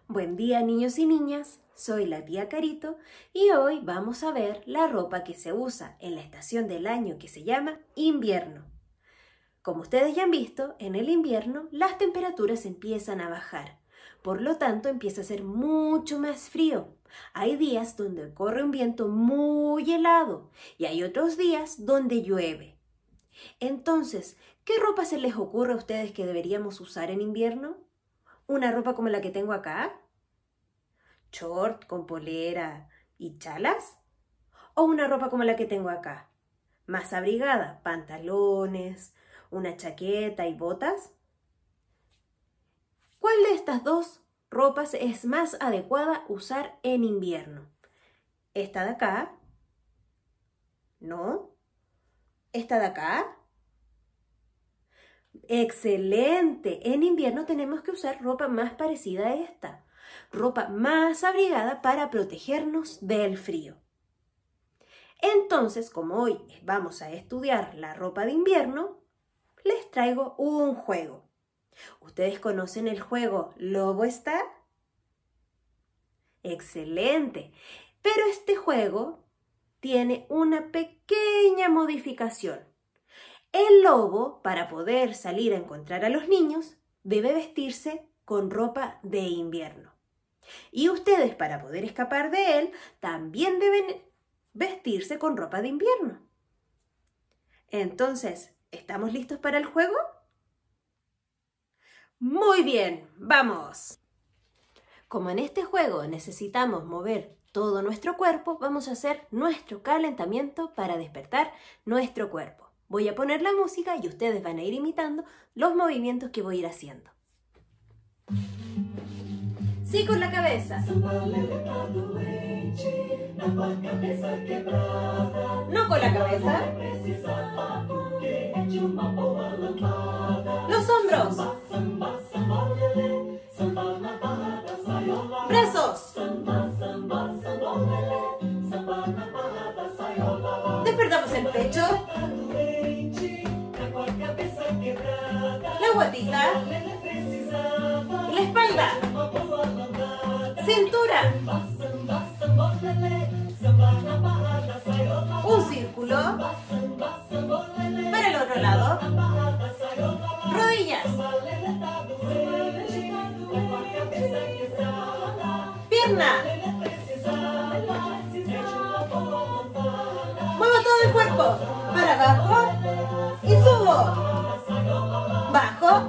Buen día, niños y niñas, soy la tía Carito y hoy vamos a ver la ropa que se usa en la estación del año que se llama invierno. Como ustedes ya han visto, en el invierno las temperaturas empiezan a bajar, por lo tanto empieza a ser mucho más frío. Hay días donde corre un viento muy helado y hay otros días donde llueve. Entonces, ¿qué ropa se les ocurre a ustedes que deberíamos usar en invierno? ¿Una ropa como la que tengo acá? ¿Short con polera y chalas? ¿O una ropa como la que tengo acá? Más abrigada, pantalones, una chaqueta y botas. ¿Cuál de estas dos ropas es más adecuada usar en invierno? ¿Esta de acá? ¿No? ¿Esta de acá? ¡Excelente! En invierno tenemos que usar ropa más parecida a esta. Ropa más abrigada para protegernos del frío. Entonces, como hoy vamos a estudiar la ropa de invierno, les traigo un juego. ¿Ustedes conocen el juego Lobo está? ¡Excelente! Pero este juego tiene una pequeña modificación. El lobo, para poder salir a encontrar a los niños, debe vestirse con ropa de invierno. Y ustedes, para poder escapar de él, también deben vestirse con ropa de invierno. Entonces, ¿estamos listos para el juego? ¡Muy bien! ¡Vamos! Como en este juego necesitamos mover todo nuestro cuerpo, vamos a hacer nuestro calentamiento para despertar nuestro cuerpo. Voy a poner la música y ustedes van a ir imitando los movimientos que voy a ir haciendo. Sí, con la cabeza. No con la cabeza. Los hombros. Brazos. Despertamos el pecho. La guatita. La espalda. Cintura. Un círculo. Para el otro lado. Rodillas. Pierna. Muevo todo el cuerpo. Para abajo. Y subo. Bajo.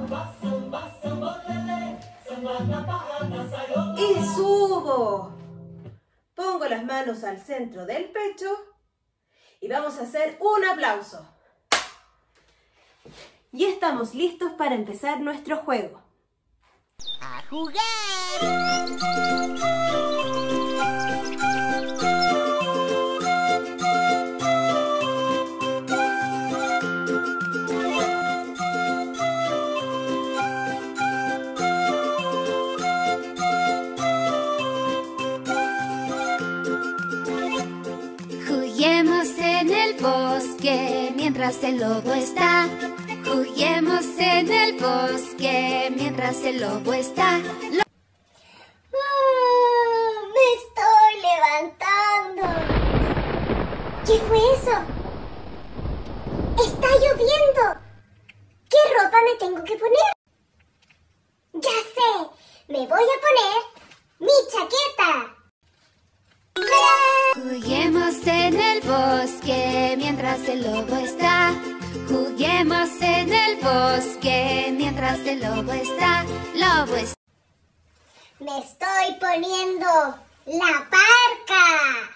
Y subo. Pongo las manos al centro del pecho y vamos a hacer un aplauso. Y estamos listos para empezar nuestro juego. ¡A jugar! Juguemos en el bosque mientras el lobo está. Juguemos en el bosque mientras el lobo está. Me estoy levantando. ¿Qué fue eso? ¡Está lloviendo! ¿Qué ropa me tengo que poner? ¡Ya sé! Me voy a poner mi chaqueta. Juguemos en el bosque mientras el lobo está. Juguemos en el bosque mientras el lobo está. Lobo está. Me estoy poniendo la parca.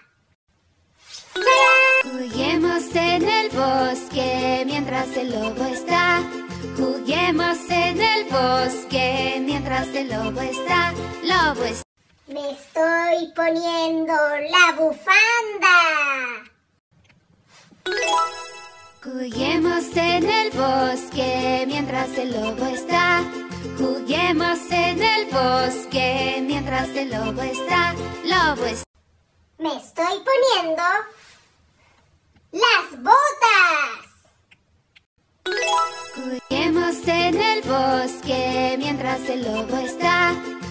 Juguemos en el bosque mientras el lobo está. Juguemos en el bosque mientras el lobo está. Lobo está. Me estoy poniendo la bufanda. Juguemos en el bosque mientras el lobo está. Juguemos en el bosque mientras el lobo está. Lobo está. Me estoy poniendo las botas. Juguemos en el bosque mientras el lobo está.